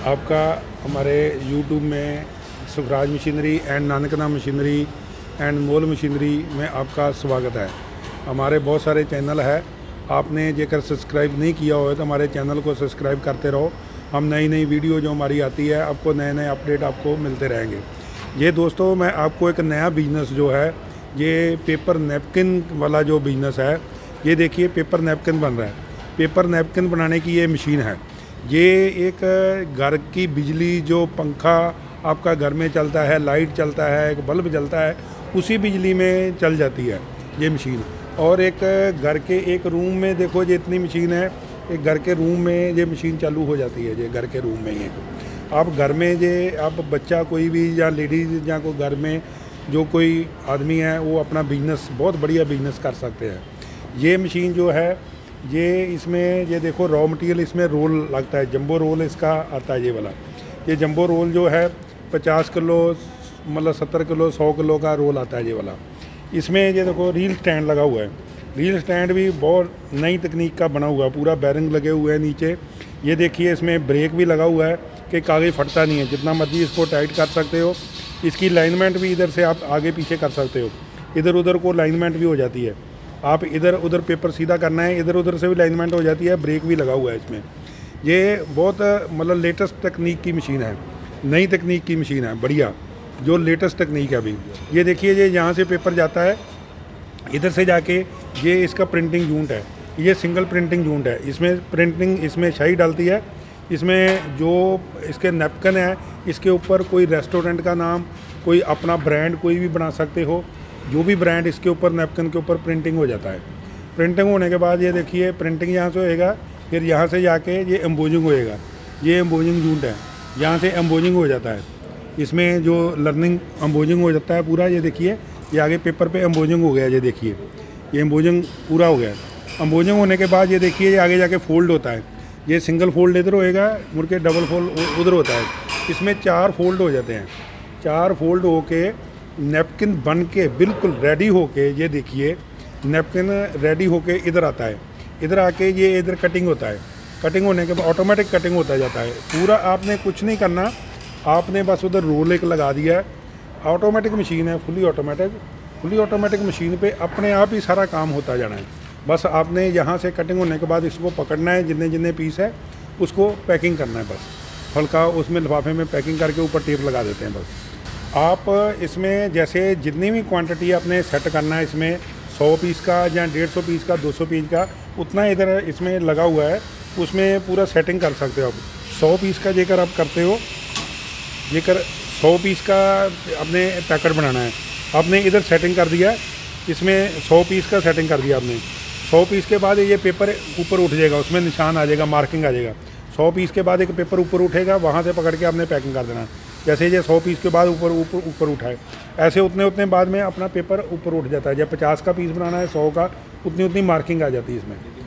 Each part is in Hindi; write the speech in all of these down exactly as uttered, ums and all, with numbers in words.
आपका हमारे यूट्यूब में Sukhraj machinery and Nankana machinery and मोल मशीनरी में आपका स्वागत है। हमारे बहुत सारे चैनल है, आपने जेकर सब्सक्राइब नहीं किया हो तो हमारे चैनल को सब्सक्राइब करते रहो। हम नई नई वीडियो जो हमारी आती है आपको नए नए अपडेट आपको मिलते रहेंगे। ये दोस्तों मैं आपको एक नया बिज़नेस जो है, ये पेपर नैपकिन वाला जो बिज़नेस है, ये देखिए पेपर नैपकिन बन रहा है। पेपर नैपकिन बनाने की ये मशीन है। ये एक घर की बिजली जो पंखा आपका घर में चलता है, लाइट चलता है, एक बल्ब जलता है, उसी बिजली में चल जाती है ये मशीन। और एक घर के एक रूम में देखो ये इतनी मशीन है, एक घर के रूम में ये मशीन चालू हो जाती है। ये घर के रूम में ये आप घर में ये आप बच्चा कोई भी या लेडीज़ या कोई घर में जो कोई आदमी है वो अपना बिजनेस बहुत बढ़िया बिजनेस कर सकते हैं। ये मशीन जो है ये इसमें ये देखो रॉ मटेरियल इसमें रोल लगता है, जंबो रोल इसका आता है ये वाला। ये जंबो रोल जो है पचास किलो मतलब सत्तर किलो सौ किलो का रोल आता है ये वाला। इसमें ये देखो रील स्टैंड लगा हुआ है। रील स्टैंड भी बहुत नई तकनीक का बना हुआ है, पूरा बैरिंग लगे हुए हैं नीचे। ये देखिए इसमें ब्रेक भी लगा हुआ है कि कागज़ फटता नहीं है, जितना मर्जी इसको टाइट कर सकते हो। इसकी लाइनमेंट भी इधर से आप आगे पीछे कर सकते हो, इधर उधर को लाइनमेंट भी हो जाती है। आप इधर उधर पेपर सीधा करना है, इधर उधर से भी लाइनमेंट हो जाती है। ब्रेक भी लगा हुआ है इसमें। ये बहुत मतलब लेटेस्ट तकनीक की मशीन है, नई तकनीक की मशीन है, बढ़िया जो लेटेस्ट तकनीक है अभी। ये देखिए ये यहाँ से पेपर जाता है, इधर से जाके ये इसका प्रिंटिंग यूनिट है, ये सिंगल प्रिंटिंग यूनिट है। इसमें प्रिंटिंग इसमें शाही डालती है। इसमें जो इसके नैपकिन है इसके ऊपर कोई रेस्टोरेंट का नाम, कोई अपना ब्रांड कोई भी बना सकते हो। जो भी ब्रांड इसके ऊपर नैपकिन के ऊपर प्रिंटिंग हो जाता है। प्रिंटिंग होने के बाद ये देखिए प्रिंटिंग यहाँ से होएगा, फिर यहाँ से जाके ये एम्बोजिंग होएगा। ये एम्बोजिंग यूनिट है, यहाँ से एम्बोजिंग हो जाता है। इसमें जो लर्निंग एम्बोजिंग हो जाता है पूरा। ये देखिए ये आगे पेपर पे एम्बोजिंग हो गया। ये देखिए ये एम्बोजिंग पूरा हो गया। एम्बोजिंग होने के बाद ये देखिए ये आगे जाके फोल्ड होता है। ये सिंगल फोल्ड इधर होएगा, मुड़ के डबल फोल्ड उधर होता है। इसमें चार फोल्ड हो जाते हैं। चार फोल्ड होके नैपकिन बन के बिल्कुल रेडी होके ये देखिए नैपकिन रेडी होके इधर आता है। इधर आके ये इधर कटिंग होता है। कटिंग होने के बाद ऑटोमेटिक कटिंग होता जाता है पूरा। आपने कुछ नहीं करना, आपने बस उधर रोल एक लगा दिया है। ऑटोमेटिक मशीन है, fully automatic. Fully automatic machine पे अपने आप ही सारा काम होता जाना है। बस आपने यहाँ से कटिंग होने के बाद इसको पकड़ना है, जितने जितने पीस है उसको पैकिंग करना है। बस हल्का उसमें लिफाफे में पैकिंग करके ऊपर टेप लगा देते हैं बस। आप इसमें जैसे जितनी भी क्वांटिटी आपने सेट करना है, इसमें सौ पीस का या डेढ़ सौ पीस का, दो सौ पीस का, उतना इधर इसमें लगा हुआ है, उसमें पूरा सेटिंग कर सकते हो आप। सौ पीस का जेकर आप करते हो, जेकर सौ पीस का आपने पैकेट बनाना है, आपने इधर सेटिंग कर दिया, इसमें सौ पीस का सेटिंग कर दिया आपने। सौ पीस के बाद ये पेपर ऊपर उठ जाएगा, उसमें निशान आ जाएगा, मार्किंग आ जाएगा। सौ पीस के बाद एक पेपर ऊपर उठेगा, वहाँ से पकड़ के आपने पैकिंग कर देना। जैसे ये सौ पीस के बाद ऊपर ऊपर ऊपर उठाए, ऐसे उतने उतने बाद में अपना पेपर ऊपर उठ जाता है। जब पचास का पीस बनाना है, सौ का, उतनी उतनी मार्किंग आ जाती है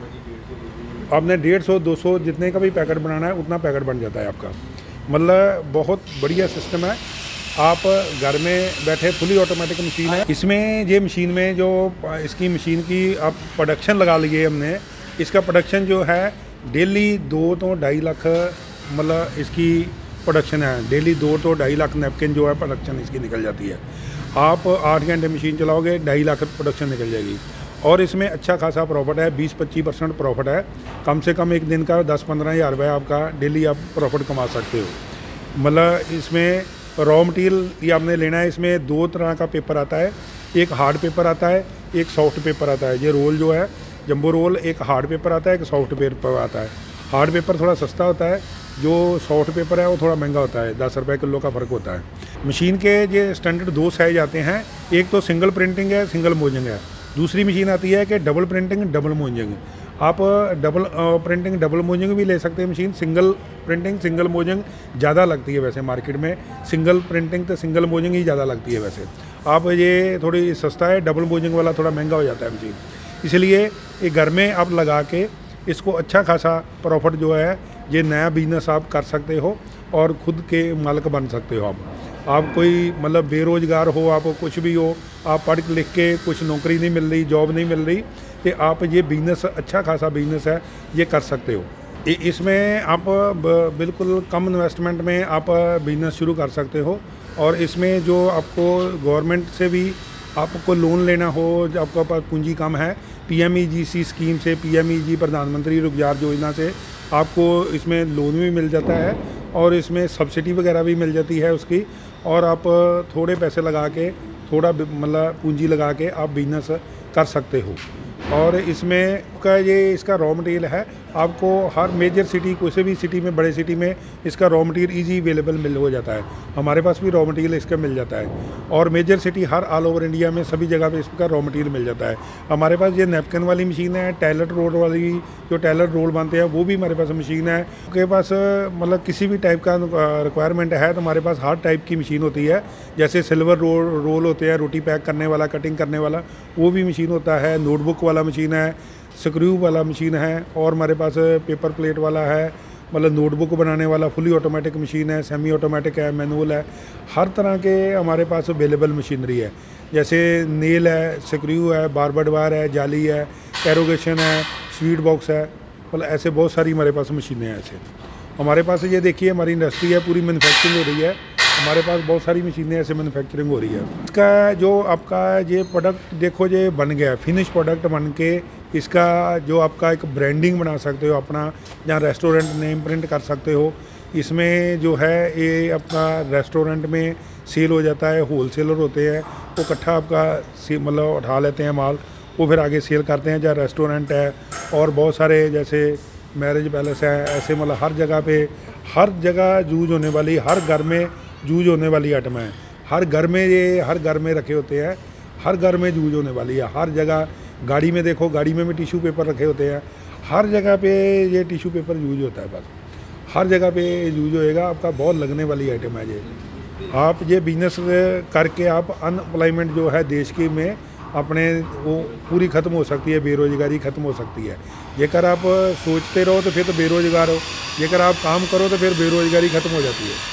इसमें। आपने डेढ़ सौ दो सौ जितने का भी पैकेट बनाना है उतना पैकेट बन जाता है आपका। मतलब बहुत बढ़िया सिस्टम है। आप घर में बैठे फुली ऑटोमेटिक मशीन है। इसमें ये मशीन में जो इसकी मशीन की आप प्रोडक्शन लगा लिए हमने, इसका प्रोडक्शन जो है डेली दो तो ढाई लाख मतलब इसकी प्रोडक्शन है। डेली दो तो ढाई लाख नैपकिन जो है प्रोडक्शन इसकी निकल जाती है। आप आठ घंटे मशीन चलाओगे ढाई लाख प्रोडक्शन निकल जाएगी। और इसमें अच्छा खासा प्रॉफिट है, बीस पच्चीस परसेंट प्रॉफिट है। कम से कम एक दिन का दस पंद्रह हज़ार रुपये आपका डेली आप प्रॉफिट कमा सकते हो। मतलब इसमें रॉ मटेरियल ये आपने लेना है। इसमें दो तरह का पेपर आता है, एक हार्ड पेपर आता है, एक सॉफ्ट पेपर आता है। ये रोल जो है जंबो रोल, एक हार्ड पेपर आता है, एक सॉफ्ट पेपर आता है। हार्ड पेपर थोड़ा सस्ता होता है, जो सॉफ्ट पेपर है वो थोड़ा महंगा होता है, दस रुपये किलो का फ़र्क होता है। मशीन के ये स्टैंडर्ड दो साइज आते हैं, एक तो सिंगल प्रिंटिंग है, सिंगल मोजिंग है। दूसरी मशीन आती है कि डबल प्रिंटिंग डबल मोजिंग। आप डबल प्रिंटिंग डबल मोजिंग भी ले सकते हैं मशीन। सिंगल प्रिंटिंग सिंगल मोजिंग ज़्यादा लगती है वैसे मार्केट में। सिंगल प्रिंटिंग तो सिंगल मोजिंग ही ज़्यादा लगती है वैसे। आप ये थोड़ी सस्ता है, डबल मोजिंग वाला थोड़ा महंगा हो जाता है मशीन। इसलिए ये घर में आप लगा के इसको अच्छा खासा प्रॉफिट जो है, ये नया बिजनेस आप कर सकते हो और ख़ुद के मालिक बन सकते हो। आप आप कोई मतलब बेरोज़गार हो, आप कुछ भी हो, आप पढ़ लिख के कुछ नौकरी नहीं मिल रही, जॉब नहीं मिल रही, तो आप ये बिज़नेस अच्छा खासा बिज़नेस है, ये कर सकते हो। इ- इसमें आप ब- बिल्कुल कम इन्वेस्टमेंट में आप बिजनेस शुरू कर सकते हो। और इसमें जो आपको गवर्नमेंट से भी आपको लोन लेना हो, जो आपका पास पूंजी कम है, पीएमईजीसी स्कीम से, पीएमईजी प्रधानमंत्री रोजगार योजना से आपको इसमें लोन भी मिल जाता है और इसमें सब्सिडी वगैरह भी मिल जाती है उसकी। और आप थोड़े पैसे लगा के, थोड़ा मतलब पूंजी लगा के आप बिजनेस कर सकते हो। और इसमें का ये इसका रॉ मटेरियल है, आपको हर मेजर सिटी, कोई भी सिटी में, बड़े सिटी में इसका रॉ मटेरियल इजी अवेलेबल मिल हो जाता है। हमारे पास भी रॉ मटेरियल इसका मिल जाता है और मेजर सिटी हर ऑल ओवर इंडिया में सभी जगह पे इसका रॉ मटेरियल मिल जाता है। हमारे पास ये नैपकिन वाली मशीन है, टैलेट रोल वाली, जो टैलेट रोल बनते हैं वो भी हमारे पास मशीन है। आपके पास मतलब किसी भी टाइप का रिक्वायरमेंट है तो हमारे पास हर टाइप की मशीन होती है। जैसे सिल्वर रोल रोल होते हैं, रोटी पैक करने वाला, कटिंग करने वाला, वो भी मशीन होता है। नोटबुक वाला मशीन है, स्क्रू वाला मशीन है, और हमारे पास पेपर प्लेट वाला है, मतलब नोटबुक बनाने वाला फुली ऑटोमेटिक मशीन है, सेमी ऑटोमेटिक है, मैनुअल है। हर तरह के हमारे पास अवेलेबल मशीनरी है। जैसे नेल है, स्क्रू है, बारबर्ड वायर है, जाली है, कैरोगेशन है, स्वीट बॉक्स है, मतलब ऐसे बहुत सारी हमारे पास मशीनें हैं। ऐसे हमारे पास ये देखिए हमारी इंडस्ट्री है, पूरी मैन्युफैक्चरिंग हो रही है। हमारे पास बहुत सारी मशीनें ऐसे मैन्युफैक्चरिंग हो रही है। इसका जो आपका ये प्रोडक्ट देखो, ये बन गया फिनिश प्रोडक्ट बन के, इसका जो आपका एक ब्रांडिंग बना सकते हो अपना, जहाँ रेस्टोरेंट नेम प्रिंट कर सकते हो। इसमें जो है ये अपना रेस्टोरेंट में सेल हो जाता है, होल सेलर होते हैं, वो इकट्ठा आपका मतलब उठा लेते हैं माल, वो फिर आगे सेल करते हैं। जहाँ रेस्टोरेंट है और बहुत सारे जैसे मैरिज पैलेस है, ऐसे मतलब हर जगह पे, हर जगह यूज होने वाली, हर घर में यूज होने वाली आइटम है। हर घर में ये हर घर में रखे होते हैं, हर घर में यूज होने वाली है। हर जगह गाड़ी में देखो, गाड़ी में भी टिश्यू पेपर रखे होते हैं, हर जगह पे ये टिश्यू पेपर यूज होता है। बस हर जगह पे यूज होएगा, आपका बहुत लगने वाली आइटम है ये। आप ये बिजनेस करके आप अनएम्प्लॉयमेंट जो है देश की में अपने वो पूरी ख़त्म हो सकती है, बेरोज़गारी ख़त्म हो सकती है। जेकर आप सोचते रहो तो फिर तो बेरोज़गार हो, जेकर आप काम करो तो फिर बेरोज़गारी ख़त्म हो जाती है।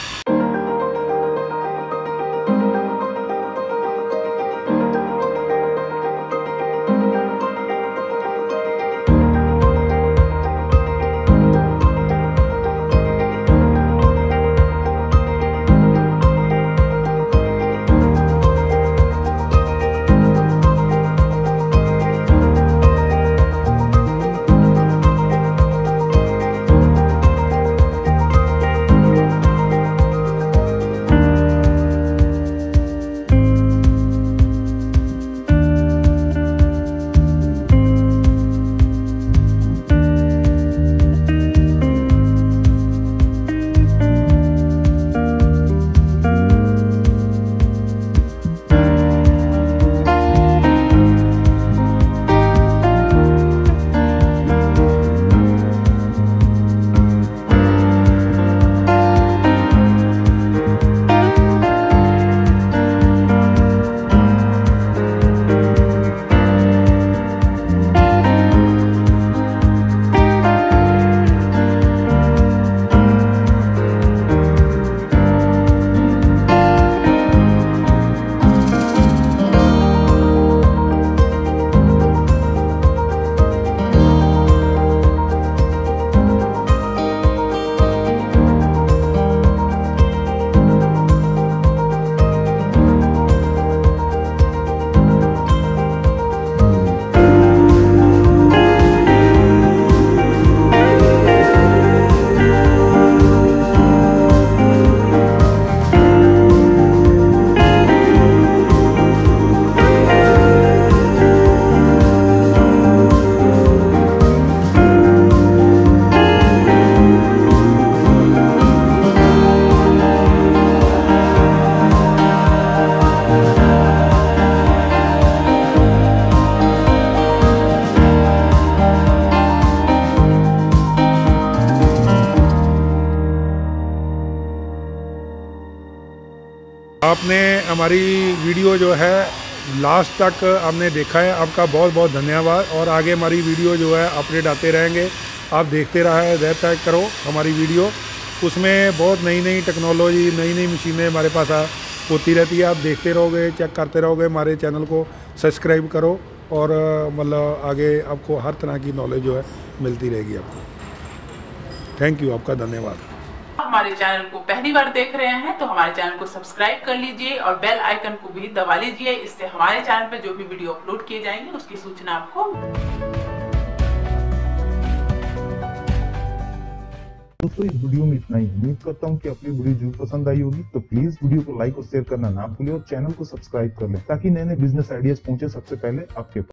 आपने हमारी वीडियो जो है लास्ट तक आपने देखा है, आपका बहुत बहुत धन्यवाद। और आगे हमारी वीडियो जो है अपडेट आते रहेंगे, आप देखते रहे रहता करो हमारी वीडियो। उसमें बहुत नई नई टेक्नोलॉजी, नई नई मशीनें हमारे पास होती रहती है। आप देखते रहोगे, चेक करते रहोगे, हमारे चैनल को सब्सक्राइब करो और मतलब आगे आपको हर तरह की नॉलेज जो है मिलती रहेगी आपको। थैंक यू, आपका धन्यवाद। हमारे चैनल को पहली बार देख रहे हैं तो हमारे चैनल को सब्सक्राइब कर लीजिए और बेल आइकन को भी दबा लीजिए। इससे हमारे चैनल पर जो भी वीडियो अपलोड किए जाएंगे उसकी सूचना आपको। दोस्तों इस वीडियो में इतना ही। उम्मीद करता हूँ कि आपको वीडियो जरूर पसंद आई होगी। तो प्लीज वीडियो को लाइक और शेयर करना ना भूलिए और चैनल को सब्सक्राइब कर लें ताकि नए नए बिजनेस आइडियाज पहुंचे सबसे पहले आपके पास।